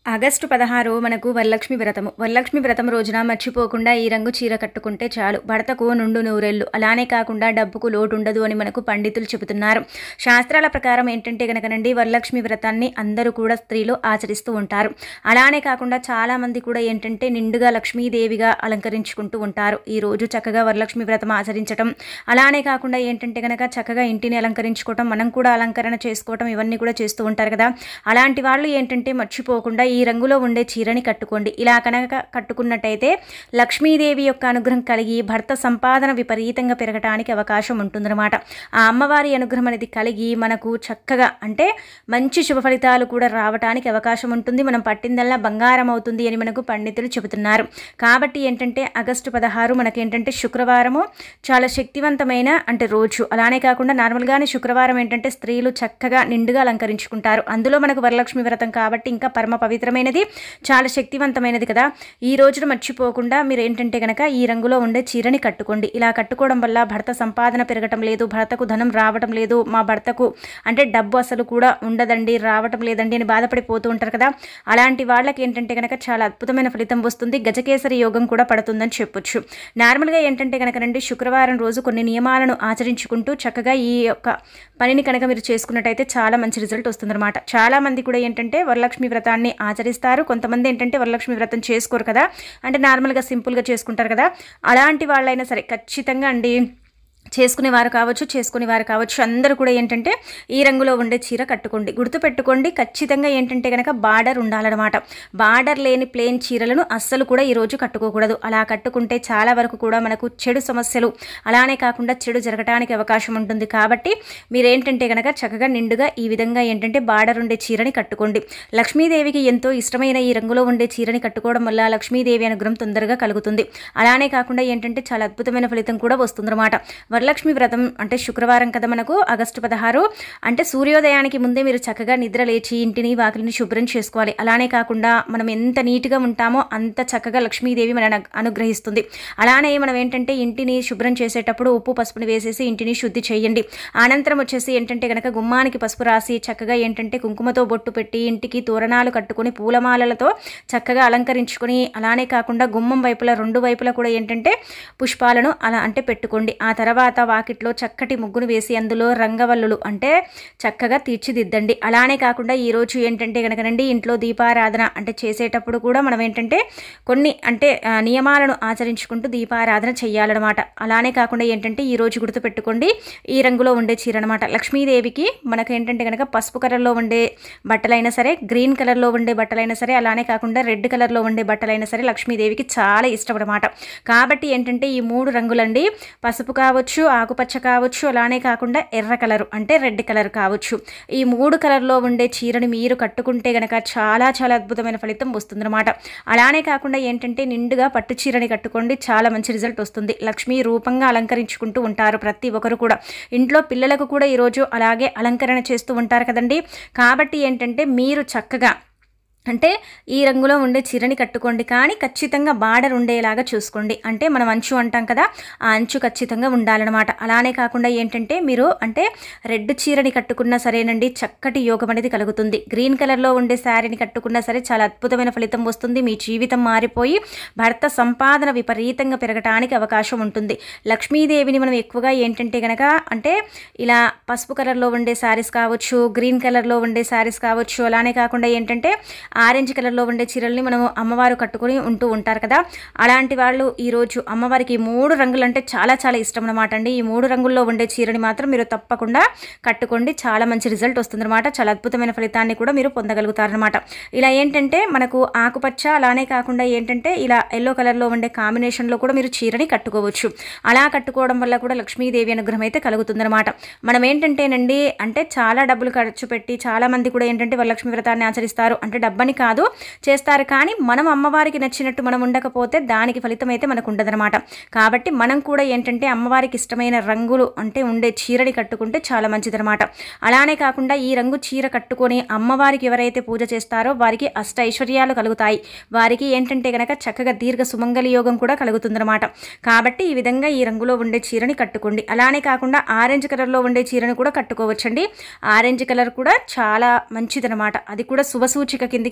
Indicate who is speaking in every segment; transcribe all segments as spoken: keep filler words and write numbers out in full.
Speaker 1: August పదహారు మనకు వరలక్ష్మి వ్రతము. వరలక్ష్మి వ్రతం రోజున మర్చిపోకుండా ఈ రంగు చీర కట్టుకుంటే చాలు, భర్తకు నుండు నూరేళ్లు. అలానే కాకుండా డబ్బుకు లోటు ఉండదు అని మనకు పండితులు చెబుతున్నారు. శాస్త్రాల ప్రకారం ఏంటంటే గనకనండి, వరలక్ష్మి వ్రతాన్ని అందరూ కూడా స్త్రీలు ఆచరిస్తూ ఉంటారు. అలానే కాకుండా చాలా మంది కూడా ఏంటంటే నిండుగా లక్ష్మీదేవిగా అలంకరించుకుంటూ ఉంటారు. ఈ రోజు చక్కగా వరలక్ష్మి వ్రతం ఆచరించడం, అలానే కాకుండా ఏంటంటే గనక చక్కగా ఇంటిని అలంకరించుకోవటం, మనం కూడా అలంకరణ చేసుకోవటం, ఇవన్నీ కూడా చేస్తూ ఉంటారు కదా. అలాంటి వాళ్ళు ఏంటంటే మర్చిపోకుండా ఈ రంగులో ఉండే చీరని కట్టుకోండి. ఇలా కనుక కట్టుకున్నట్టయితే లక్ష్మీదేవి యొక్క అనుగ్రహం కలిగి భర్త సంపాదన విపరీతంగా పెరగటానికి అవకాశం ఉంటుందన్నమాట. ఆ అమ్మవారి అనుగ్రహం అనేది కలిగి మనకు చక్కగా అంటే మంచి శుభ ఫలితాలు కూడా రావటానికి అవకాశం ఉంటుంది. మనం పట్టిందల్లా బంగారం అవుతుంది అని మనకు పండితులు చెబుతున్నారు. కాబట్టి ఏంటంటే ఆగస్టు పదహారు మనకేంటంటే శుక్రవారము చాలా శక్తివంతమైన అంటే రోజు. అలానే కాకుండా నార్మల్గానే శుక్రవారం ఏంటంటే స్త్రీలు చక్కగా నిండుగా అలంకరించుకుంటారు. అందులో మనకు వరలక్ష్మి వ్రతం కాబట్టి ఇంకా పరమ పవిత్రమైనది, చాలా శక్తివంతమైనది కదా. ఈ రోజున మర్చిపోకుండా మీరు ఏంటంటే గనక ఈ రంగులో ఉండే చీరని కట్టుకోండి. ఇలా కట్టుకోవడం వల్ల భర్త సంపాదన పెరగటం లేదు, భర్తకు ధనం రావటం లేదు, మా భర్తకు అంటే డబ్బు అసలు కూడా ఉండదండి, రావటం లేదండి అని బాధపడిపోతూ ఉంటారు కదా. అలాంటి వాళ్ళకి ఏంటంటే గనక చాలా అద్భుతమైన ఫలితం వస్తుంది. గజకేసరి యోగం కూడా పడుతుందని చెప్పొచ్చు. నార్మల్గా ఏంటంటే కనుకనండి శుక్రవారం రోజు కొన్ని నియమాలను ఆచరించుకుంటూ చక్కగా ఈ యొక్క పనిని కనుక మీరు చేసుకున్నట్టయితే చాలా మంచి రిజల్ట్ వస్తుందన్నమాట. చాలా మంది కూడా ఏంటంటే వరలక్ష్మి వ్రతాన్ని ఆచరిస్తారు. కొంతమంది ఏంటంటే వరలక్ష్మి వ్రతం చేసుకోరు కదా, అంటే నార్మల్గా సింపుల్గా చేసుకుంటారు కదా. అలాంటి వాళ్ళైనా సరే ఖచ్చితంగా అండి చేసుకునేవారు కావచ్చు, చేసుకునేవారు కావచ్చు, అందరూ కూడా ఏంటంటే ఈ రంగులో ఉండే చీర కట్టుకోండి. గుర్తుపెట్టుకోండి, ఖచ్చితంగా ఏంటంటే కనుక బార్డర్ ఉండాలన్నమాట. బార్డర్ లేని ప్లెయిన్ చీరలను అస్సలు కూడా ఈరోజు కట్టుకోకూడదు. అలా కట్టుకుంటే చాలా వరకు కూడా మనకు చెడు సమస్యలు, అలానే కాకుండా చెడు జరగటానికి అవకాశం ఉంటుంది. కాబట్టి మీరేంటంటే కనుక చక్కగా నిండుగా ఈ విధంగా ఏంటంటే బార్డర్ ఉండే చీరని కట్టుకోండి. లక్ష్మీదేవికి ఎంతో ఇష్టమైన ఈ రంగులో ఉండే చీరని కట్టుకోవడం వల్ల లక్ష్మీదేవి అనుగ్రహం తొందరగా కలుగుతుంది. అలానే కాకుండా ఏంటంటే చాలా అద్భుతమైన ఫలితం కూడా వస్తుందన్నమాట. వరలక్ష్మి వ్రతం అంటే శుక్రవారం కదా మనకు ఆగస్టు పదహారు, అంటే సూర్యోదయానికి ముందే మీరు చక్కగా నిద్ర లేచి ఇంటిని వాకిలిని శుభ్రం చేసుకోవాలి. అలానే కాకుండా మనం ఎంత నీట్గా ఉంటామో అంత చక్కగా లక్ష్మీదేవి మన అనుగ్రహిస్తుంది. అలానే మనం ఏంటంటే ఇంటిని శుభ్రం చేసేటప్పుడు ఉప్పు పసుపుని వేసేసి ఇంటిని శుద్ధి చేయండి. అనంతరం వచ్చేసి ఏంటంటే కనుక గుమ్మానికి పసుపు రాసి చక్కగా ఏంటంటే కుంకుమతో బొట్టు పెట్టి ఇంటికి తోరణాలు కట్టుకొని పూలమాలలతో చక్కగా అలంకరించుకొని, అలానే కాకుండా గుమ్మం వైపులా రెండు వైపులా కూడా ఏంటంటే పుష్పాలను అలా అంటే పెట్టుకోండి. ఆ తర్వాత వాకిట్లో చక్కటి ముగ్గును వేసి అందులో రంగవల్లులు అంటే చక్కగా తీర్చిదిద్దండి. అలానే కాకుండా ఈరోజు ఏంటంటే కనుకనండి ఇంట్లో దీపారాధన అంటే చేసేటప్పుడు కూడా మనం ఏంటంటే కొన్ని అంటే నియమాలను ఆచరించుకుంటూ దీపారాధన చేయాలన్నమాట. అలానే కాకుండా ఏంటంటే ఈరోజు గుర్తుపెట్టుకోండి ఈ రంగులో ఉండే చీర అనమాట. లక్ష్మీదేవికి మనకు ఏంటంటే కనుక పసుపు కలర్లో ఉండే బట్టలైనా సరే, గ్రీన్ కలర్లో ఉండే బట్టలైనా సరే, అలానే కాకుండా రెడ్ కలర్లో ఉండే బట్టలైనా సరే లక్ష్మీదేవికి చాలా ఇష్టం అనమాట. కాబట్టి ఏంటంటే ఈ మూడు రంగులండి, పసుపు కావచ్చు, ఆకుపచ్చ కావచ్చు, అలానే కాకుండా ఎర్ర కలరు అంటే రెడ్ కలర్ కావచ్చు, ఈ మూడు కలర్లో ఉండే చీరని మీరు కట్టుకుంటే గనక చాలా చాలా అద్భుతమైన ఫలితం వస్తుందన్నమాట. అలానే కాకుండా ఏంటంటే నిండుగా పట్టు చీరని కట్టుకోండి, చాలా మంచి రిజల్ట్ వస్తుంది. లక్ష్మీ రూపంగా అలంకరించుకుంటూ ఉంటారు ప్రతి ఒక్కరు కూడా. ఇంట్లో పిల్లలకు కూడా ఈరోజు అలాగే అలంకరణ చేస్తూ ఉంటారు కదండి. కాబట్టి ఏంటంటే మీరు చక్కగా అంటే ఈ రంగులో ఉండే చీరని కట్టుకోండి, కానీ ఖచ్చితంగా బార్డర్ ఉండేలాగా చూసుకోండి. అంటే మనం అంచు అంటాం కదా, ఆ అంచు ఖచ్చితంగా ఉండాలన్నమాట. అలానే కాకుండా ఏంటంటే మీరు అంటే రెడ్ చీరని కట్టుకున్నా సరేనండి చక్కటి యోగం అనేది కలుగుతుంది. గ్రీన్ కలర్లో ఉండే శారీని కట్టుకున్నా సరే చాలా అద్భుతమైన ఫలితం వస్తుంది. మీ జీవితం మారిపోయి భర్త సంపాదన విపరీతంగా పెరగటానికి అవకాశం ఉంటుంది. లక్ష్మీదేవిని మనం ఎక్కువగా ఏంటంటే కనుక అంటే ఇలా పసుపు కలర్లో ఉండే శారీస్ కావచ్చు, గ్రీన్ కలర్లో ఉండే శారీస్ కావచ్చు, అలానే కాకుండా ఏంటంటే ఆరెంజ్ కలర్లో ఉండే చీరల్ని మనము అమ్మవారు కట్టుకొని ఉంటూ ఉంటారు కదా. అలాంటి వాళ్ళు ఈరోజు అమ్మవారికి మూడు రంగులు అంటే చాలా చాలా ఇష్టం అనమాట అండి. ఈ మూడు రంగుల్లో ఉండే చీరని మాత్రం మీరు తప్పకుండా కట్టుకోండి, చాలా మంచి రిజల్ట్ వస్తుందన్నమాట. చాలా అద్భుతమైన ఫలితాన్ని కూడా మీరు పొందగలుగుతారనమాట. ఇలా ఏంటంటే మనకు ఆకుపచ్చ, అలానే కాకుండా ఏంటంటే ఇలా ఎల్లో కలర్లో ఉండే కాంబినేషన్లో కూడా మీరు చీరని కట్టుకోవచ్చు. అలా కట్టుకోవడం వల్ల కూడా లక్ష్మీదేవి అనుగ్రహం అయితే కలుగుతుందన్నమాట. మనం ఏంటంటేనండి అంటే చాలా డబ్బులు ఖర్చు పెట్టి చాలా మంది కూడా ఏంటంటే వరలక్ష్మి వ్రతాన్ని ఆచరిస్తారు. అంటే డబ్బని కాదు చేస్తారు, కానీ మనం అమ్మవారికి నచ్చినట్టు మనం ఉండకపోతే దానికి ఫలితం అయితే మనకు ఉండదన్నమాట. కాబట్టి మనం కూడా ఏంటంటే అమ్మవారికి ఇష్టమైన రంగులు అంటే ఉండే చీరని కట్టుకుంటే చాలా మంచిదన్నమాట. అలానే కాకుండా ఈ రంగు చీర కట్టుకొని అమ్మవారికి ఎవరైతే పూజ చేస్తారో వారికి అష్ట ఐశ్వర్యాలు కలుగుతాయి. వారికి ఏంటంటే కనుక చక్కగా దీర్ఘ సుమంగళి యోగం కూడా కలుగుతుందన్నమాట. కాబట్టి ఈ విధంగా ఈ రంగులో ఉండే చీరని కట్టుకోండి. అలానే కాకుండా ఆరెంజ్ కలర్లో ఉండే చీరని కూడా కట్టుకోవచ్చండి. ఆరెంజ్ కలర్ కూడా చాలా మంచిదన్నమాట. అది కూడా శుభ సూచిక కిందికి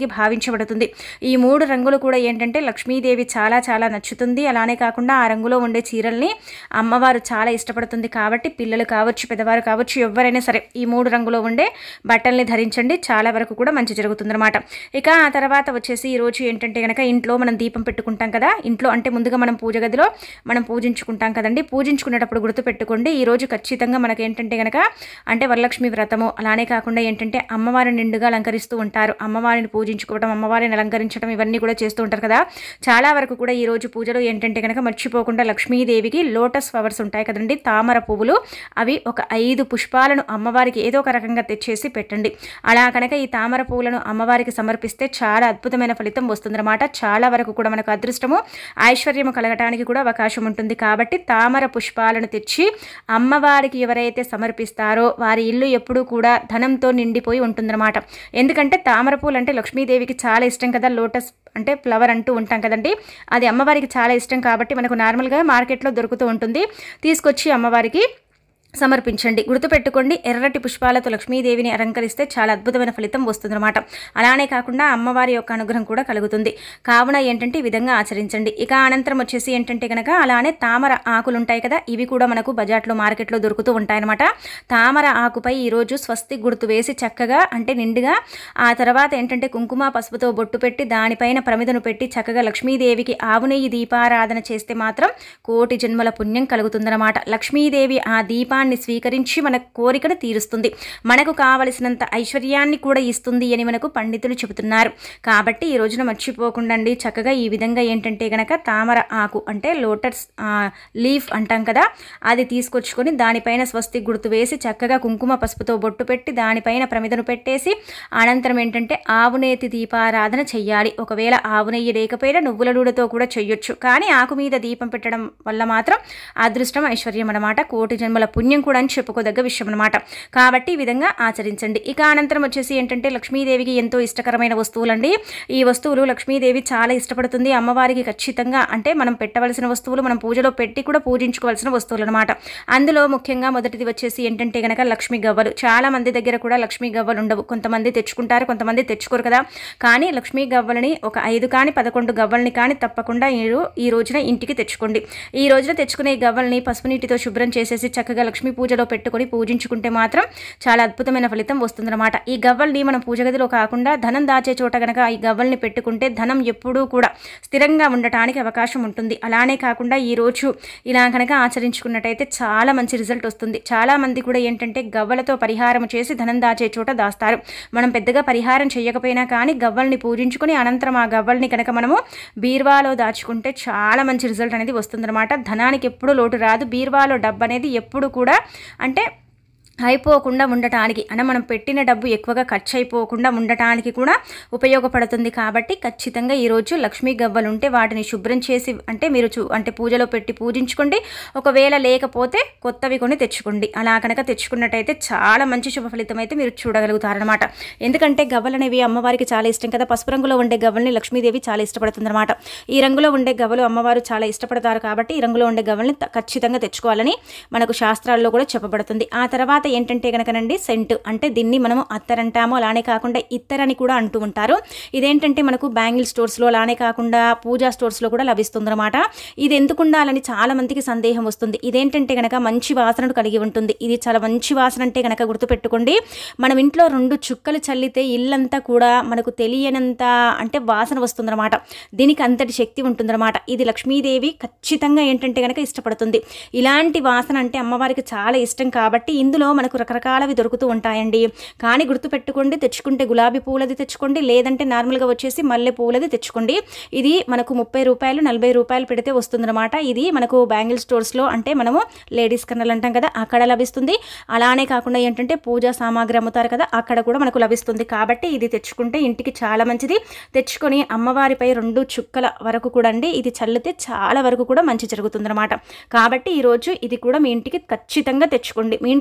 Speaker 1: కిందికి భావించబడుతుంది. ఈ మూడు రంగులు కూడా ఏంటంటే లక్ష్మీదేవి చాలా చాలా నచ్చుతుంది. అలానే కాకుండా ఆ రంగులో ఉండే చీరల్ని అమ్మవారు చాలా ఇష్టపడుతుంది. కాబట్టి పిల్లలు కావచ్చు, పెద్దవారు కావచ్చు, ఎవరైనా సరే ఈ మూడు రంగులో ఉండే బట్టల్ని ధరించండి. చాలా వరకు కూడా మంచి జరుగుతుందన్నమాట. ఇక ఆ తర్వాత వచ్చేసి ఈరోజు ఏంటంటే కనుక ఇంట్లో మనం దీపం పెట్టుకుంటాం కదా, ఇంట్లో అంటే ముందుగా మనం పూజ గదిలో మనం పూజించుకుంటాం కదండి. పూజించుకునేటప్పుడు గుర్తుపెట్టుకోండి, ఈరోజు ఖచ్చితంగా మనకి ఏంటంటే కనుక అంటే వరలక్ష్మి వ్రతము, అలానే కాకుండా ఏంటంటే అమ్మవారిని నిండుగా అలంకరిస్తూ ఉంటారు. అమ్మవారిని పూజించుకోవడం, అమ్మవారిని అలంకరించడం ఇవన్నీ కూడా చేస్తూ ఉంటారు కదా. చాలా వరకు కూడా ఈరోజు పూజలో ఏంటంటే కనుక మర్చిపోకుండా లక్ష్మీదేవికి లోటస్ ఫ్లవర్స్ ఉంటాయి కదండి, తామర పువ్వులు, అవి ఒక ఐదు పుష్పాలను అమ్మవారికి ఏదో ఒక రకంగా తెచ్చేసి పెట్టండి. అలా కనుక ఈ తామర పువ్వులను అమ్మవారికి సమర్పిస్తే చాలా అద్భుతమైన ఫలితం వస్తుందన్నమాట. చాలా వరకు కూడా మనకు అదృష్టము, ఐశ్వర్యము కలగటానికి కూడా అవకాశం ఉంటుంది. కాబట్టి తామర పుష్పాలను తెచ్చి అమ్మవారికి ఎవరైతే సమర్పిస్తారో వారి ఇల్లు ఎప్పుడూ కూడా ధనంతో నిండిపోయి ఉంటుందన్నమాట. ఎందుకంటే తామర పూలు అంటే లక్ష్మీదేవికి చాలా ఇష్టం కదా, లోటస్ అంటే ఫ్లవర్ అంటూ ఉంటాం కదండి, అది అమ్మవారికి చాలా ఇష్టం. కాబట్టి మనకు నార్మల్గా మార్కెట్లో దొరుకుతూ ఉంటుంది, తీసుకొచ్చి అమ్మవారికి సమర్పించండి. గుర్తుపెట్టుకోండి, ఎర్రటి పుష్పాలతో లక్ష్మీదేవిని అలంకరిస్తే చాలా అద్భుతమైన ఫలితం వస్తుందన్నమాట. అలానే కాకుండా అమ్మవారి యొక్క అనుగ్రహం కూడా కలుగుతుంది. కావున ఏంటంటే ఈ విధంగా ఆచరించండి. ఇక అనంతరం వచ్చేసి ఏంటంటే కనుక అలానే తామర ఆకులు ఉంటాయి కదా, ఇవి కూడా మనకు బజార్లో మార్కెట్లో దొరుకుతూ ఉంటాయన్నమాట. తామర ఆకుపై ఈరోజు స్వస్తి గుర్తు వేసి చక్కగా అంటే నిండుగా, ఆ తర్వాత ఏంటంటే కుంకుమ పసుపుతో బొట్టు పెట్టి దానిపైన ప్రమిదను పెట్టి చక్కగా లక్ష్మీదేవికి ఆవు నెయ్యి దీపారాధన చేస్తే మాత్రం కోటి జన్మల పుణ్యం కలుగుతుందన్నమాట. లక్ష్మీదేవి ఆ దీపాన్ని స్వీకరించి మన కోరికను తీరుస్తుంది, మనకు కావలసినంత ఐశ్వర్యాన్ని కూడా ఇస్తుంది అని మనకు పండితులు చెబుతున్నారు. కాబట్టి ఈ రోజున మర్చిపోకుండా చక్కగా ఈ విధంగా ఏంటంటే గనక తామర ఆకు అంటే లోటస్ లీఫ్ అంటాం కదా, అది తీసుకొచ్చుకొని దానిపైన స్వస్తి గుర్తు వేసి చక్కగా కుంకుమ పసుపుతో బొట్టు పెట్టి దానిపైన ప్రమిదను పెట్టేసి అనంతరం ఏంటంటే ఆవునేతి దీపారాధన చెయ్యాలి. ఒకవేళ ఆవు నెయ్యి లేకపోయినా నువ్వుల నూనెతో కూడా చెయ్యొచ్చు, కానీ ఆకు మీద దీపం పెట్టడం వల్ల మాత్రం అదృష్టం ఐశ్వర్యం అన్నమాట, కోటి జన్మల పుణ్యం కూడా అని చెప్పుకోదగ్గ విషయం అనమాట. కాబట్టి ఈ విధంగా ఆచరించండి. ఇక అనంతరం వచ్చేసి ఏంటంటే లక్ష్మీదేవికి ఎంతో ఇష్టకరమైన వస్తువులండి. ఈ వస్తువులు లక్ష్మీదేవి చాలా ఇష్టపడుతుంది. అమ్మవారికి ఖచ్చితంగా అంటే మనం పెట్టవలసిన వస్తువులు, మనం పూజలో పెట్టి కూడా పూజించుకోవాల్సిన వస్తువులు అనమాట. అందులో ముఖ్యంగా మొదటిది వచ్చేసి ఏంటంటే కనుక లక్ష్మీ గవ్వలు. చాలా మంది దగ్గర కూడా లక్ష్మీ గవ్వలు ఉండవు, కొంతమంది తెచ్చుకుంటారు, కొంతమంది తెచ్చుకోరు కదా. కానీ లక్ష్మీ గవ్వలని ఒక ఐదు కానీ పదకొండు గవ్వల్ని కానీ తప్పకుండా మీరు ఈ రోజున ఇంటికి తెచ్చుకోండి. ఈ రోజున తెచ్చుకునే గవ్వల్ని పసుపు నీటితో శుభ్రం చేసేసి చక్కగా లక్ష్మీ పూజలో పెట్టుకొని పూజించుకుంటే మాత్రం చాలా అద్భుతమైన ఫలితం వస్తుందన్నమాట. ఈ గవ్వల్ని మనం పూజ గదిలో కాకుండా ధనం దాచే చోట కనుక ఈ గవ్వల్ని పెట్టుకుంటే ధనం ఎప్పుడూ కూడా స్థిరంగా ఉండటానికి అవకాశం ఉంటుంది. అలానే కాకుండా ఈ రోజు ఇలా కనుక ఆచరించుకున్నట్టయితే చాలా మంచి రిజల్ట్ వస్తుంది. చాలా మంది కూడా ఏంటంటే గవ్వలతో పరిహారం చేసి ధనం దాచే చోట దాస్తారు. మనం పెద్దగా పరిహారం చేయకపోయినా కానీ గవ్వల్ని పూజించుకొని అనంతరం ఆ గవ్వల్ని కనుక మనము బీర్వాలో దాచుకుంటే చాలా మంచి రిజల్ట్ అనేది వస్తుందన్నమాట. ధనానికి ఎప్పుడూ లోటు రాదు. బీర్వాలో డబ్బు అనేది ఎప్పుడు కూడా అంటే అయిపోకుండా ఉండటానికి అంటే మనం పెట్టిన డబ్బు ఎక్కువగా ఖర్చు అయిపోకుండా ఉండటానికి కూడా ఉపయోగపడుతుంది. కాబట్టి ఖచ్చితంగా ఈరోజు లక్ష్మీ గవ్వలు ఉంటే వాటిని శుభ్రం చేసి అంటే మీరు చూ అంటే పూజలో పెట్టి పూజించుకోండి. ఒకవేళ లేకపోతే కొత్తవి కొని తెచ్చుకోండి. అలా కనుక తెచ్చుకున్నట్టయితే చాలా మంచి శుభ ఫలితం అయితే మీరు చూడగలుగుతారనమాట. ఎందుకంటే గవ్వలు అనేవి అమ్మవారికి చాలా ఇష్టం కదా. పసుపు రంగులో ఉండే గవ్వల్ని లక్ష్మీదేవి చాలా ఇష్టపడుతుంది అనమాట. ఈ రంగులో ఉండే గవ్వలు అమ్మవారు చాలా ఇష్టపడతారు. కాబట్టి ఈ రంగులో ఉండే గవ్వల్ని ఖచ్చితంగా తెచ్చుకోవాలని మనకు శాస్త్రాల్లో కూడా చెప్పబడుతుంది. ఆ తర్వాత ఏంటంటే కనుకనండి సెంట్ అంటే దీన్ని మనము అత్తరంటాము, అలానే కాకుండా ఇత్తరని కూడా అంటూ ఉంటారు. ఇదేంటంటే మనకు బ్యాంగిల్ స్టోర్స్లో అలానే కాకుండా పూజా స్టోర్స్లో కూడా లభిస్తుంది అనమాట. ఇది ఎందుకు ఉండాలని చాలా మందికి సందేహం వస్తుంది. ఇదేంటంటే కనుక మంచి వాసనను కలిగి ఉంటుంది. ఇది చాలా మంచి వాసన అంటే కనుక గుర్తుపెట్టుకోండి, మనం ఇంట్లో రెండు చుక్కలు చల్లితే ఇల్లంతా కూడా మనకు తెలియనంత అంటే వాసన వస్తుందన్నమాట. దీనికి అంతటి శక్తి ఉంటుందన్నమాట. ఇది లక్ష్మీదేవి ఖచ్చితంగా ఏంటంటే కనుక ఇష్టపడుతుంది. ఇలాంటి వాసన అంటే అమ్మవారికి చాలా ఇష్టం. కాబట్టి ఇందులో మనకు రకరకాలవి దొరుకుతూ ఉంటాయండి. కానీ గుర్తుపెట్టుకోండి, తెచ్చుకుంటే గులాబీ పూలది తెచ్చుకోండి, లేదంటే నార్మల్గా వచ్చేసి మల్లె పూలది తెచ్చుకోండి. ఇది మనకు ముప్పై రూపాయలు నలభై రూపాయలు పెడితే వస్తుందన్నమాట. ఇది మనకు బ్యాంగిల్ స్టోర్స్లో అంటే మనము లేడీస్ కన్నలు అంటాం కదా, అక్కడ లభిస్తుంది. అలానే కాకుండా ఏంటంటే పూజా సామాగ్రి అమ్ముతారు కదా, అక్కడ కూడా మనకు లభిస్తుంది. కాబట్టి ఇది తెచ్చుకుంటే ఇంటికి చాలా మంచిది. తెచ్చుకొని అమ్మవారిపై రెండు చుక్కల వరకు కూడా అండి ఇది చల్లితే చాలా వరకు కూడా మంచి జరుగుతుందన్నమాట. కాబట్టి ఈరోజు ఇది కూడా మీ ఇంటికి ఖచ్చితంగా తెచ్చుకోండి. మీ ఇంట్లో ఉన్న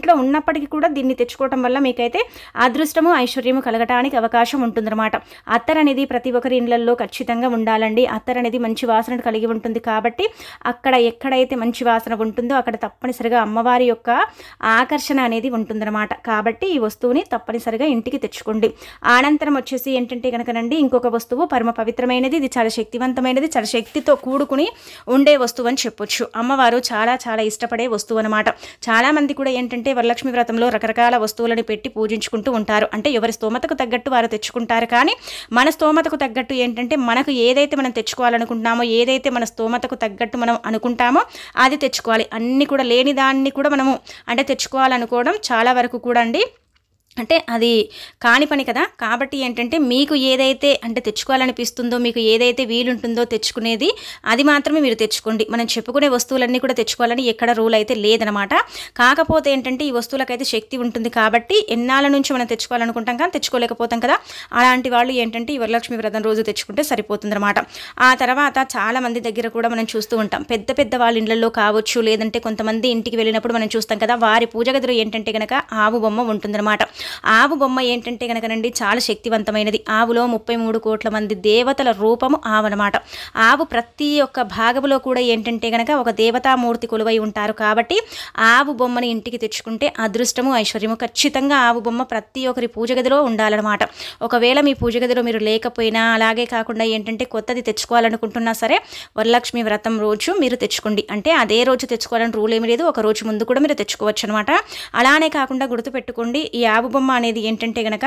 Speaker 1: ఉన్నప్పటికీ కూడా దీన్ని తెచ్చుకోవడం వల్ల మీకైతే అదృష్టము ఐశ్వర్యము కలగటానికి అవకాశం ఉంటుందన్నమాట. అత్తర్ అనేది ప్రతి ఒక్కరి ఇళ్లలో ఖచ్చితంగా ఉండాలండి. అత్తర్ అనేది మంచి వాసన కలిగి ఉంటుంది కాబట్టి అక్కడ ఎక్కడైతే మంచి వాసన ఉంటుందో అక్కడ తప్పనిసరిగా అమ్మవారి యొక్క ఆకర్షణ అనేది ఉంటుందన్నమాట. కాబట్టి ఈ వస్తువుని తప్పనిసరిగా ఇంటికి తెచ్చుకోండి. అనంతరం వచ్చేసి ఏంటంటే కనుకనండి ఇంకొక వస్తువు పరమ పవిత్రమైనది, ఇది చాలా శక్తివంతమైనది, చాలా శక్తితో కూడుకుని ఉండే వస్తువు అని చెప్పొచ్చు. అమ్మవారు చాలా చాలా ఇష్టపడే వస్తువు అనమాట. చాలా మంది కూడా ఏంటంటే వరలక్ష్మి వ్రతంలో రకరకాల వస్తువులను పెట్టి పూజించుకుంటూ ఉంటారు. అంటే ఎవరి స్తోమతకు తగ్గట్టు వారు తెచ్చుకుంటారు. కానీ మన స్తోమతకు తగ్గట్టు ఏంటంటే మనకు ఏదైతే మనం తెచ్చుకోవాలనుకుంటున్నామో, ఏదైతే మన స్తోమతకు తగ్గట్టు మనం అనుకుంటామో అది తెచ్చుకోవాలి. అన్ని కూడా లేని దాన్ని కూడా మనము అంటే తెచ్చుకోవాలనుకోవడం చాలా వరకు కూడా అండి అంటే అది కాని పని కదా. కాబట్టి ఏంటంటే మీకు ఏదైతే అంటే తెచ్చుకోవాలనిపిస్తుందో, మీకు ఏదైతే వీలుంటుందో తెచ్చుకునేది అది మాత్రమే మీరు తెచ్చుకోండి. మనం చెప్పుకునే వస్తువులన్నీ కూడా తెచ్చుకోవాలని ఎక్కడ రూల్ అయితే లేదనమాట. కాకపోతే ఏంటంటే ఈ వస్తువులకైతే శక్తి ఉంటుంది కాబట్టి ఎన్నాళ్ళ నుంచి మనం తెచ్చుకోవాలనుకుంటాం కానీ తెచ్చుకోలేకపోతాం కదా. అలాంటి వాళ్ళు ఏంటంటే ఈ వరలక్ష్మి వ్రతం రోజు తెచ్చుకుంటే సరిపోతుందన్నమాట. ఆ తర్వాత చాలా మంది దగ్గర కూడా మనం చూస్తూ ఉంటాం, పెద్ద పెద్ద వాళ్ళ ఇళ్లలో కావచ్చు, లేదంటే కొంతమంది ఇంటికి వెళ్ళినప్పుడు మనం చూస్తాం కదా, వారి పూజ గదిలో ఏంటంటే కనుక ఆవు బొమ్మ ఉంటుందన్నమాట. ఆవు బొమ్మ ఏంటంటే కనుకనండి చాలా శక్తివంతమైనది. ఆవులో ముప్పై మూడు కోట్ల మంది దేవతల రూపము ఆవు అనమాట. ఆవు ప్రతి ఒక్క భాగంలో కూడా ఏంటంటే కనుక ఒక దేవతామూర్తి కొలువై ఉంటారు. కాబట్టి ఆవు బొమ్మని ఇంటికి తెచ్చుకుంటే అదృష్టము ఐశ్వర్యము ఖచ్చితంగా ఆవు బొమ్మ ప్రతి ఒక్కరి పూజ గదిలో ఉండాలన్నమాట. ఒకవేళ మీ పూజ గదిలో మీరు లేకపోయినా, అలాగే కాకుండా ఏంటంటే కొత్తది తెచ్చుకోవాలనుకుంటున్నా సరే వరలక్ష్మి వ్రతం రోజు మీరు తెచ్చుకోండి. అంటే అదే రోజు తెచ్చుకోవాలని రూల్ ఏమీ లేదు, ఒక రోజు ముందు కూడా మీరు తెచ్చుకోవచ్చు అనమాట. అలానే కాకుండా గుర్తుపెట్టుకోండి, ఈ ఆవు బొమ్మ అనేది ఏంటంటే గనక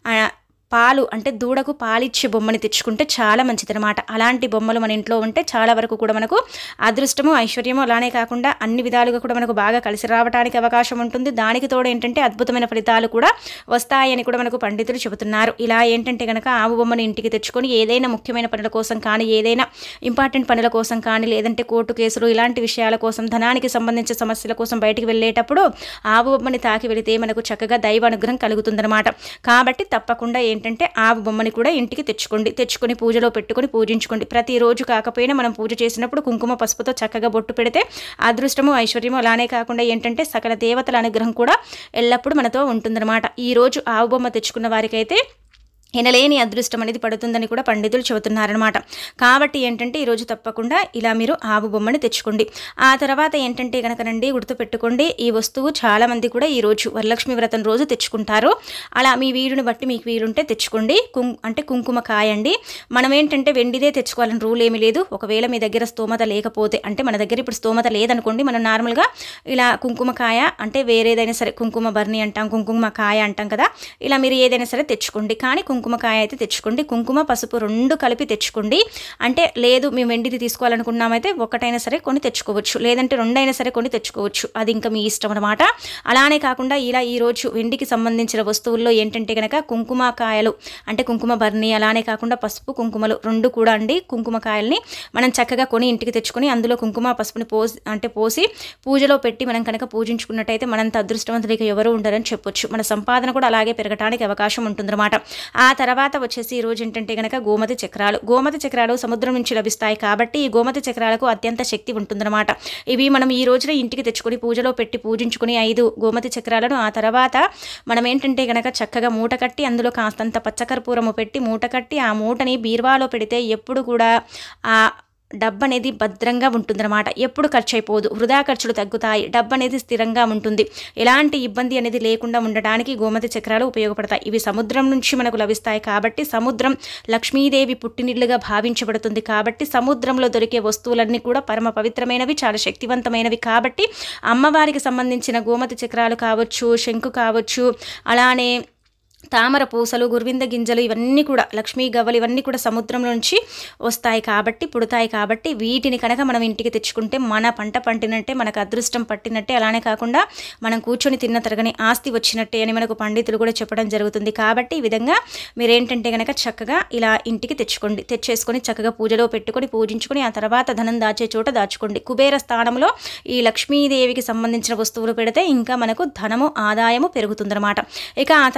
Speaker 1: పాలు అంటే దూడకు పాలిచ్చే బొమ్మని తెచ్చుకుంటే చాలా మంచిదన్నమాట. అలాంటి బొమ్మలు మన ఇంట్లో ఉంటే చాలా వరకు కూడా మనకు అదృష్టము ఐశ్వర్యము అలానే కాకుండా అన్ని విధాలుగా కూడా మనకు బాగా కలిసి రావడానికి అవకాశం ఉంటుంది. దానికి తోడు ఏంటంటే అద్భుతమైన ఫలితాలు కూడా వస్తాయని కూడా మనకు పండితులు చెబుతున్నారు. ఇలా ఏంటంటే కనుక ఆవు బొమ్మని ఇంటికి తెచ్చుకొని ఏదైనా ముఖ్యమైన పనుల కోసం కానీ, ఏదైనా ఇంపార్టెంట్ పనుల కోసం కానీ, లేదంటే కోర్టు కేసులు ఇలాంటి విషయాల కోసం, ధనానికి సంబంధించిన సమస్యల కోసం బయటికి వెళ్ళేటప్పుడు ఆవు బొమ్మని తాకి వెళితే మనకు చక్కగా దైవ అనుగ్రహం కలుగుతుందన్నమాట. కాబట్టి తప్పకుండా ఏంటంటే ఆవు బొమ్మని కూడా ఇంటికి తెచ్చుకోండి. తెచ్చుకొని పూజలో పెట్టుకొని పూజించుకోండి. ప్రతిరోజు కాకపోయినా మనం పూజ చేసినప్పుడు కుంకుమ పసుపుతో చక్కగా బొట్టు పెడితే అదృష్టము ఐశ్వర్యము అలానే కాకుండా ఏంటంటే సకల దేవతల అనుగ్రహం కూడా ఎల్లప్పుడూ మనతో ఉంటుందన్నమాట. ఈరోజు ఆవు బొమ్మ తెచ్చుకున్న వారికైతే ఎనలేని అదృష్టం అనేది పడుతుందని కూడా పండితులు చెబుతున్నారనమాట. కాబట్టి ఏంటంటే ఈరోజు తప్పకుండా ఇలా మీరు ఆవు బొమ్మని తెచ్చుకోండి. ఆ తర్వాత ఏంటంటే కనుకనండి గుర్తుపెట్టుకోండి, ఈ వస్తువు చాలామంది కూడా ఈరోజు వరలక్ష్మి వ్రతం రోజు తెచ్చుకుంటారు. అలా మీ వీలుని బట్టి మీకు వీలుంటే తెచ్చుకోండి. కుం అంటే కుంకుమ కాయ అండి. మనం ఏంటంటే వెండిదే తెచ్చుకోవాలని రూల్ ఏమీ లేదు. ఒకవేళ మీ దగ్గర స్తోమత లేకపోతే, అంటే మన దగ్గర ఇప్పుడు స్తోమత లేదనుకోండి, మనం నార్మల్గా ఇలా కుంకుమ కాయ అంటే వేరేదైనా సరే, కుంకుమ బర్ని అంటాం, కుంకుమ కాయ అంటాం కదా, ఇలా మీరు ఏదైనా సరే తెచ్చుకోండి. కానీ కుంకుమకాయ అయితే తెచ్చుకోండి. కుంకుమ పసుపు రెండు కలిపి తెచ్చుకోండి. అంటే లేదు మేము వెండిది తీసుకోవాలనుకున్నామైతే ఒకటైనా సరే కొని తెచ్చుకోవచ్చు, లేదంటే రెండైనా సరే కొని తెచ్చుకోవచ్చు. అది ఇంకా మీ ఇష్టం అనమాట. అలానే కాకుండా ఇలా ఈరోజు వెండికి సంబంధించిన వస్తువుల్లో ఏంటంటే కనుక కుంకుమకాయలు అంటే కుంకుమ బర్ని అలానే కాకుండా పసుపు కుంకుమలు రెండు కూడా అండి. కుంకుమకాయల్ని మనం చక్కగా కొని ఇంటికి తెచ్చుకొని అందులో కుంకుమ పసుపుని పోసి అంటే పోసి పూజలో పెట్టి మనం కనుక పూజించుకున్నట్టయితే మనంత అదృష్టవంతుడికి ఎవరు ఉండరని చెప్పొచ్చు. మన సంపాదన కూడా అలాగే పెరగడానికి అవకాశం ఉంటుందన్నమాట. ఆ తర్వాత వచ్చేసి ఈరోజు ఏంటంటే కనుక గోమతి చక్రాలు. గోమతి చక్రాలు సముద్రం నుంచి లభిస్తాయి కాబట్టి ఈ గోమతి చక్రాలకు అత్యంత శక్తి ఉంటుందన్నమాట. ఇవి మనం ఈ రోజున ఇంటికి తెచ్చుకొని పూజలో పెట్టి పూజించుకుని ఐదు గోమతి చక్రాలను ఆ తర్వాత మనం ఏంటంటే కనుక చక్కగా మూట కట్టి అందులో కాస్తంత పచ్చకర్పూరము పెట్టి మూట కట్టి ఆ మూటని బీరువాలో పెడితే ఎప్పుడు కూడా ఆ డబ్బు అనేది భద్రంగా ఉంటుందన్నమాట. ఎప్పుడు ఖర్చు అయిపోదు, వృధా ఖర్చులు తగ్గుతాయి, డబ్బు అనేది స్థిరంగా ఉంటుంది. ఎలాంటి ఇబ్బంది అనేది లేకుండా ఉండడానికి గోమతి చక్రాలు ఉపయోగపడతాయి. ఇవి సముద్రం నుంచి మనకు లభిస్తాయి కాబట్టి సముద్రం లక్ష్మీదేవి పుట్టినిల్లుగా భావించబడుతుంది. కాబట్టి సముద్రంలో దొరికే వస్తువులన్నీ కూడా పరమ పవిత్రమైనవి, చాలా శక్తివంతమైనవి. కాబట్టి అమ్మవారికి సంబంధించిన గోమతి చక్రాలు కావచ్చు, శంకు కావచ్చు, అలానే తామర పూసలు, గురువింద గింజలు ఇవన్నీ కూడా లక్ష్మీ గవ్వలు ఇవన్నీ కూడా సముద్రం నుంచి వస్తాయి కాబట్టి పుడతాయి కాబట్టి వీటిని కనుక మనం ఇంటికి తెచ్చుకుంటే మన పంట పంటినట్టే, మనకు అదృష్టం పట్టినట్టే, అలానే కాకుండా మనం కూర్చొని తిన్న తరగని ఆస్తి వచ్చినట్టే అని మనకు పండితులు కూడా చెప్పడం జరుగుతుంది. కాబట్టి ఈ విధంగా మీరేంటంటే కనుక చక్కగా ఇలా ఇంటికి తెచ్చుకోండి. తెచ్చేసుకొని చక్కగా పూజలో పెట్టుకొని పూజించుకొని ఆ తర్వాత ధనం దాచే చోట దాచుకోండి. కుబేర స్థానంలో ఈ లక్ష్మీదేవికి సంబంధించిన వస్తువులు పెడితే ఇంకా మనకు ధనము ఆదాయము పెరుగుతుందన్నమాట. ఇక ఆ తర్వాత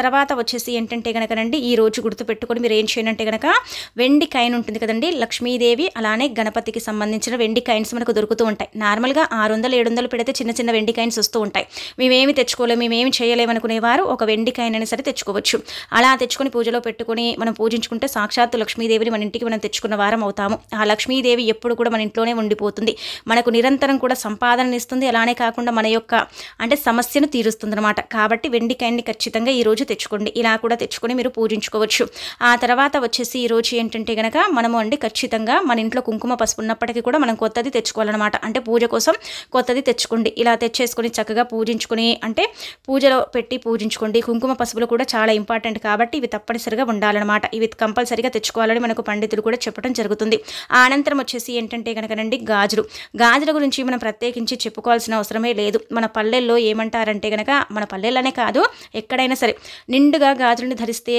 Speaker 1: వచ్చేసి ఏంటంటే కనుకనండి ఈ రోజు గుర్తుపెట్టుకొని మీరు ఏం చేయండి అంటే కనుక వెండి కాయిన్ ఉంటుంది కదండి, లక్ష్మీదేవి అలానే గణపతికి సంబంధించిన వెండి కాయిన్స్ మనకు దొరుకుతూ ఉంటాయి. నార్మల్గా ఆరు వందలు ఏడు వందలు పెడితే చిన్న చిన్న వెండి కాయిన్స్ వస్తూ ఉంటాయి. మేమేమి తెచ్చుకోలేము, మేమేమి చేయలేము అనుకునేవారు ఒక వెండి కాయిన్ అయినా సరే తెచ్చుకోవచ్చు. అలా తెచ్చుకొని పూజలో పెట్టుకొని మనం పూజించుకుంటే సాక్షాత్తు లక్ష్మీదేవిని మన ఇంటికి మనం తెచ్చుకున్న వారం అవుతాము. ఆ లక్ష్మీదేవి ఎప్పుడు కూడా మన ఇంట్లోనే ఉండిపోతుంది, మనకు నిరంతరం కూడా సంపాదన ఇస్తుంది. అలానే కాకుండా మన యొక్క అంటే సమస్యను తీరుస్తుంది అనమాట. కాబట్టి వెండి కాయిన్ని ఖచ్చితంగా ఈ రోజు తెచ్చుకోండి. ఇలా కూడా తెచ్చుకొని మీరు పూజించుకోవచ్చు. ఆ తర్వాత వచ్చేసి ఈ రోజు ఏంటంటే గనక మనము అండి ఖచ్చితంగా మన ఇంట్లో కుంకుమ పసుపు ఉన్నప్పటికీ కూడా మనం కొత్తది తెచ్చుకోవాలన్నమాట. అంటే పూజ కోసం కొత్తది తెచ్చుకోండి. ఇలా తెచ్చేసుకొని చక్కగా పూజించుకొని అంటే పూజలో పెట్టి పూజించుకోండి. కుంకుమ పసుపులు కూడా చాలా ఇంపార్టెంట్ కాబట్టి ఇవి తప్పనిసరిగా ఉండాలన్నమాట. ఇవి కంపల్సరిగా తెచ్చుకోవాలని మనకు పండితులు కూడా చెప్పడం జరుగుతుంది. ఆ అనంతరం వచ్చేసి ఏంటంటే కనుకనండి గాజులు గాజుల గురించి మనం ప్రత్యేకించి చెప్పుకోవాల్సిన అవసరమే లేదు. మన పల్లెల్లో ఏమంటారంటే కనుక మన పల్లెల్లోనే కాదు ఎక్కడైనా సరే నిండుగా గాజులను ధరిస్తే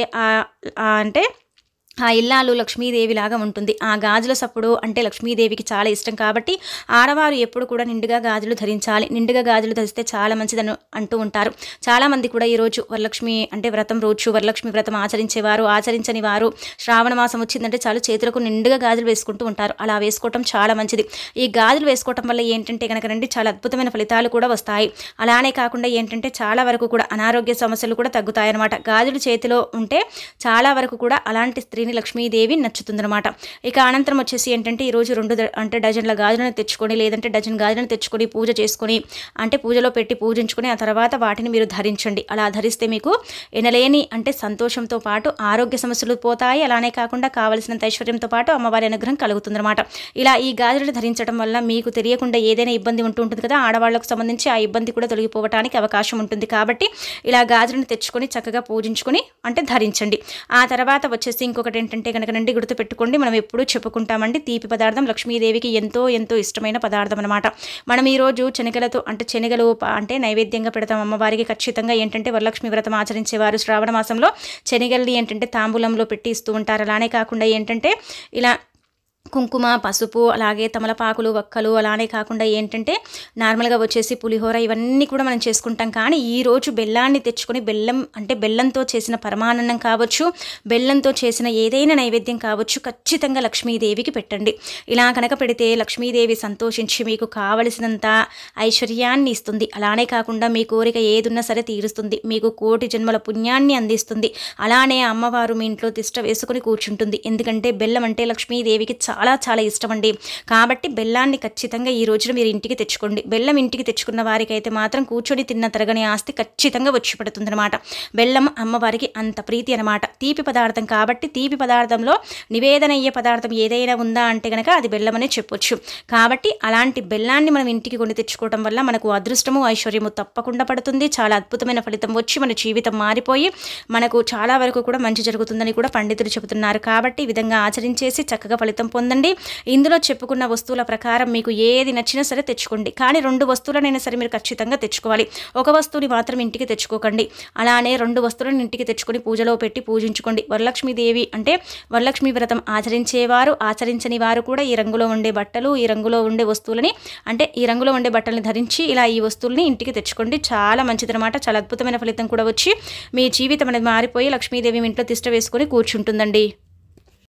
Speaker 1: అంటే ఆ ఇల్లాలు లక్ష్మీదేవి లాగా ఉంటుంది. ఆ గాజుల సప్పుడు అంటే లక్ష్మీదేవికి చాలా ఇష్టం కాబట్టి ఆడవారు ఎప్పుడు కూడా నిండుగా గాజులు ధరించాలి. నిండుగా గాజులు ధరిస్తే చాలా మంచిదని అంటూ ఉంటారు. చాలామంది కూడా ఈరోజు వరలక్ష్మి అంటే వ్రతం రోజు వరలక్ష్మి వ్రతం ఆచరించేవారు, ఆచరించని వారు శ్రావణ మాసం వచ్చిందంటే చాలు చేతులకు నిండుగా గాజులు వేసుకుంటూ ఉంటారు. అలా వేసుకోవటం చాలా మంచిది. ఈ గాజులు వేసుకోవటం వల్ల ఏంటంటే కనుకనండి చాలా అద్భుతమైన ఫలితాలు కూడా వస్తాయి. అలానే కాకుండా ఏంటంటే చాలా వరకు కూడా అనారోగ్య సమస్యలు కూడా తగ్గుతాయి అన్నమాట. గాజులు చేతిలో ఉంటే చాలా వరకు కూడా అలాంటి స్త్రీని లక్ష్మీదేవి నచ్చుతుందన్నమాట. ఇక అనంతరం వచ్చేసి ఏంటంటే ఈరోజు రెండు అంటే డజన్ల గాజులను తెచ్చుకొని లేదంటే డజన్ గాజులను తెచ్చుకొని పూజ చేసుకొని అంటే పూజలో పెట్టి పూజించుకొని ఆ తర్వాత వాటిని మీరు ధరించండి. అలా ధరిస్తే మీకు ఎనలేని అంటే సంతోషంతో పాటు ఆరోగ్య సమస్యలు పోతాయి. అలానే కాకుండా కావలసినంత ఐశ్వర్యంతో పాటు అమ్మవారి అనుగ్రహం కలుగుతుందన్నమాట. ఇలా ఈ గాజులను ధరించడం వల్ల మీకు తెలియకుండా ఏదైనా ఇబ్బంది ఉంటూ ఉంటుంది కదా, ఆడవాళ్లకు సంబంధించి ఆ ఇబ్బంది కూడా తొలగిపోవడానికి అవకాశం ఉంటుంది. కాబట్టి ఇలా గాజులను తెచ్చుకొని చక్కగా పూజించుకొని అంటే ధరించండి. ఆ తర్వాత వచ్చేసి ఇంకొకటి ఏంటంటే కనుకనండి గుర్తుపెట్టుకోండి, మనం ఎప్పుడూ చెప్పుకుంటామండి తీపి పదార్థం లక్ష్మీదేవికి ఎంతో ఎంతో ఇష్టమైన పదార్థం అనమాట. మనం ఈరోజు శనగలతో అంటే శనగలు అంటే నైవేద్యంగా పెడతాం అమ్మవారికి. ఖచ్చితంగా ఏంటంటే వరలక్ష్మి వ్రతం ఆచరించేవారు శ్రావణ మాసంలో శనగల్ని ఏంటంటే తాంబూలంలో పెట్టి ఇస్తూ ఉంటారు. అలానే కాకుండా ఏంటంటే ఇలా కుంకుమ పసుపు అలాగే తమలపాకులు వక్కలు అలానే కాకుండా ఏంటంటే నార్మల్గా వచ్చేసి పులిహోర ఇవన్నీ కూడా మనం చేసుకుంటాం. కానీ ఈరోజు బెల్లాన్ని తెచ్చుకొని బెల్లం అంటే బెల్లంతో చేసిన పరమాన్నం కావచ్చు, బెల్లంతో చేసిన ఏదైనా నైవేద్యం కావచ్చు ఖచ్చితంగా లక్ష్మీదేవికి పెట్టండి. ఇలా కనుక పెడితే లక్ష్మీదేవి సంతోషించి మీకు కావలసినంత ఐశ్వర్యాన్ని ఇస్తుంది. అలానే కాకుండా మీ కోరిక ఏదున్నా సరే తీరుస్తుంది. మీకు కోటి జన్మల పుణ్యాన్ని అందిస్తుంది. అలానే అమ్మవారు మీ ఇంట్లో తిష్ట వేసుకొని కూర్చుంటుంది. ఎందుకంటే బెల్లం అంటే లక్ష్మీదేవికి చాలా చాలా ఇష్టం అండి. కాబట్టి బెల్లాన్ని ఖచ్చితంగా ఈ రోజున మీరు ఇంటికి తెచ్చుకోండి. బెల్లం ఇంటికి తెచ్చుకున్న వారికి అయితే మాత్రం కూర్చొని తిన్న తరగని ఆస్తి ఖచ్చితంగా వచ్చి పడుతుంది అనమాట. బెల్లం అమ్మవారికి అంత ప్రీతి అనమాట. తీపి పదార్థం కాబట్టి తీపి పదార్థంలో నివేదన అయ్యే పదార్థం ఏదైనా ఉందా అంటే కనుక అది బెల్లం అనే చెప్పొచ్చు. కాబట్టి అలాంటి బెల్లాన్ని మనం ఇంటికి కొని తెచ్చుకోవడం వల్ల మనకు అదృష్టము ఐశ్వర్యము తప్పకుండా పడుతుంది. చాలా అద్భుతమైన ఫలితం వచ్చి మన జీవితం మారిపోయి మనకు చాలా వరకు కూడా మంచి జరుగుతుందని కూడా పండితులు చెబుతున్నారు. కాబట్టి ఈ విధంగా ఆచరించేసి చక్కగా ఫలితం పొందండి. ఇందులో చెప్పుకున్న వస్తువుల ప్రకారం మీకు ఏది నచ్చినా సరే తెచ్చుకోండి. కానీ రెండు వస్తువులనైనా సరే మీరు ఖచ్చితంగా తెచ్చుకోవాలి. ఒక వస్తువుని మాత్రం ఇంటికి తెచ్చుకోకండి. అలానే రెండు వస్తువులను ఇంటికి తెచ్చుకొని పూజలో పెట్టి పూజించుకోండి. వరలక్ష్మీదేవి అంటే వరలక్ష్మి వ్రతం ఆచరించేవారు ఆచరించని వారు కూడా ఈ రంగులో ఉండే బట్టలు ఈ రంగులో ఉండే వస్తువులని అంటే ఈ రంగులో ఉండే బట్టలను ధరించి ఇలా ఈ వస్తువుల్ని ఇంటికి తెచ్చుకోండి. చాలా మంచిదన్నమాట. చాలా అద్భుతమైన ఫలితం కూడా వచ్చి మీ జీవితం అనేది మారిపోయి లక్ష్మీదేవి ఇంట్లో తిష్ట వేసుకొని కూర్చుంటుందండి.